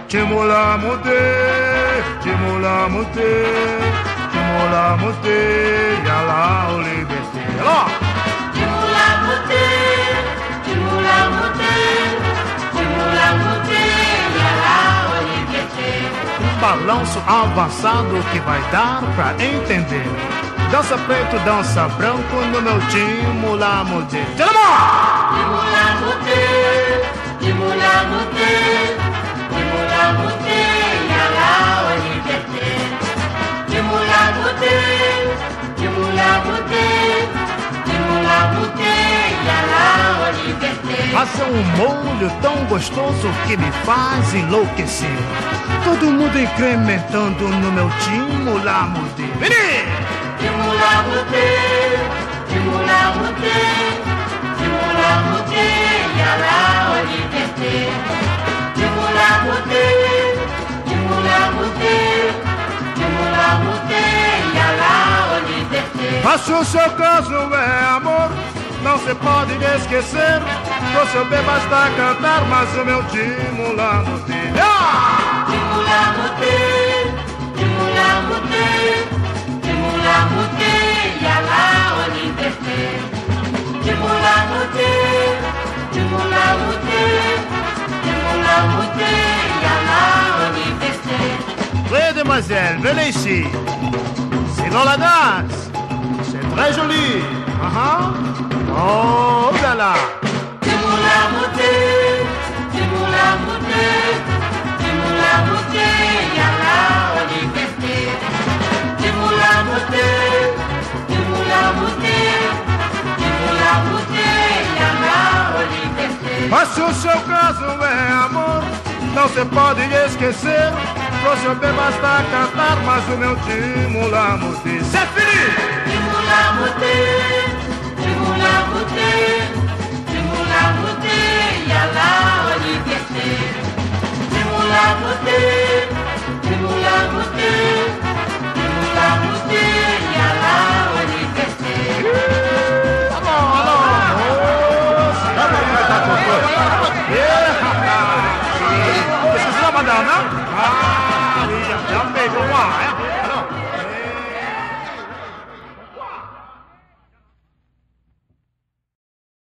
Timula mudê, timula mudê, timula mudê, yala o liberté. Timula mudê, timula mudê, timula mudê, yala o liberté. Balanço avançado que vai dar pra entender. Dança preto, dança branco no meu timula mudê. Timula mudê, timula mudê. Timula mudê, yala o liberté. Timula mudê, timula mudê, timula mudê, yala o liberté. Faça um molho tão gostoso que me faz enlouquecer. Todo mundo incrementando no meu timula mudê. Vini! Timula mudê, timula mudê, timula mudê, yala o liberté. Timula mudê, timula mudê, timula mudê, yala o liberté. Mas se o seu caso é amor, não se pode esquecer. Você bem basta cantar, mas o meu timula mudê. Timula mudê, timula mudê, timula mudê, yala o liberté. Timula mudê, timula mudê, timula mudê, yala o liberté. Oui, demoiselle, venez ici. Sinon la danse, c'est très joli. Oh là là. Timula mudê, timula mudê, timula mudê, yala o liberté. Timula mudê, timula mudê, timula mudê, yala o liberté. Mas se o seu caso é amor, não se pode esquecer. Você bem basta cantar, mas o meu timula mudê. C'est fini!